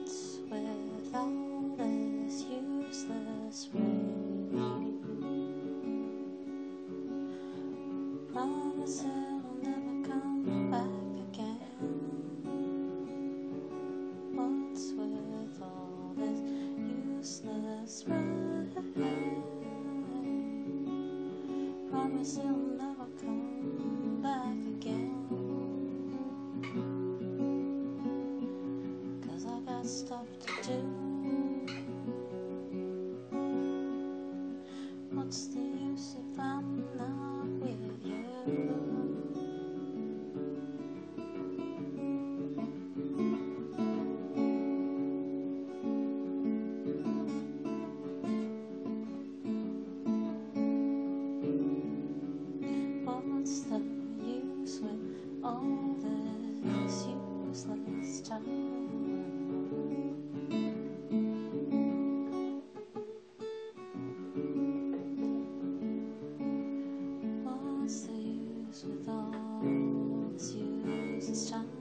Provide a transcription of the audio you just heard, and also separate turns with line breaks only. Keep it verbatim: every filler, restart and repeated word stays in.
What's with all this useless waiting? Promise it'll never come back again. What's with all this useless waiting? Promise it'll never come back again. Cause I got stuff to do. What's the use if I'm not with you? What's the use with all this useless time? What's the use with all this useless time?